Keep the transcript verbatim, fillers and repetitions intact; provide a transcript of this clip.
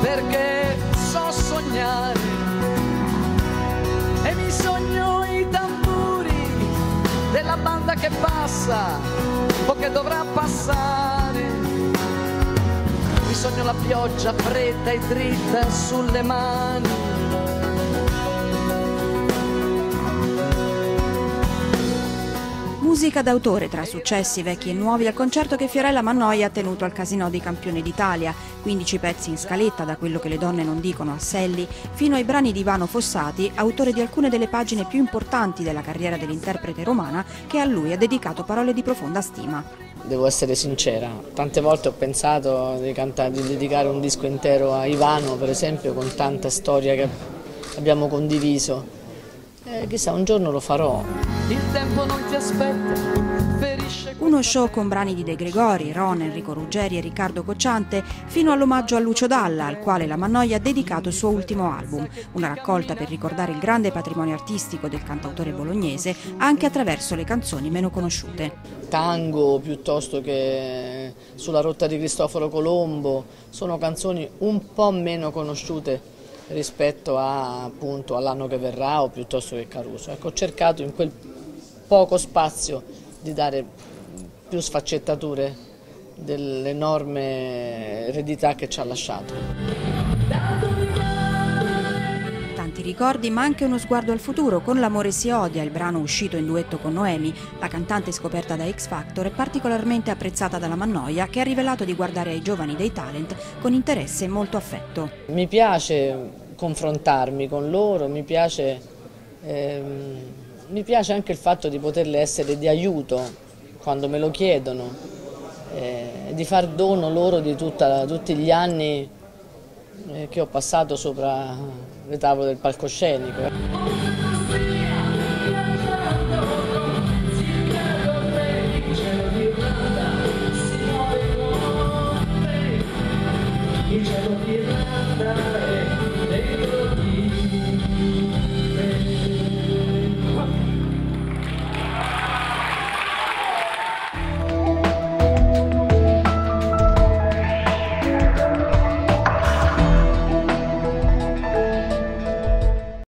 perché so sognare e mi sogno i tamburi della banda che passa o che dovrà passare. Mi sogno la pioggia fredda e dritta sulle mani. Musica d'autore tra successi vecchi e nuovi al concerto che Fiorella Mannoia ha tenuto al Casinò dei Campioni d'Italia. quindici pezzi in scaletta, da Quello che le donne non dicono a Selli, fino ai brani di Ivano Fossati, autore di alcune delle pagine più importanti della carriera dell'interprete romana, che a lui ha dedicato parole di profonda stima. Devo essere sincera, tante volte ho pensato di, cantare, di dedicare un disco intero a Ivano, per esempio, con tanta storia che abbiamo condiviso. Eh, chissà, un giorno lo farò. Il tempo non ti aspetta, ferisce. Uno show con brani di De Gregori, Ron, Enrico Ruggeri e Riccardo Cocciante, fino all'omaggio a Lucio Dalla, al quale la Mannoia ha dedicato il suo ultimo album, una raccolta per ricordare il grande patrimonio artistico del cantautore bolognese, anche attraverso le canzoni meno conosciute. Tango piuttosto che Sulla rotta di Cristoforo Colombo, sono canzoni un po' meno conosciute rispetto a, appunto, all'anno che verrà o piuttosto che Caruso. Ecco, ho cercato in quel poco spazio di dare più sfaccettature dell'enorme eredità che ci ha lasciato. Tanti ricordi, ma anche uno sguardo al futuro con L'amore si odia, il brano uscito in duetto con Noemi. La cantante scoperta da X Factor è particolarmente apprezzata dalla Mannoia, che ha rivelato di guardare ai giovani dei talent con interesse e molto affetto. Mi piace confrontarmi con loro, mi piace, ehm, mi piace anche il fatto di poterle essere di aiuto quando me lo chiedono, eh, di far dono loro di tutta, tutti gli anni eh, che ho passato sopra le tavole del palcoscenico.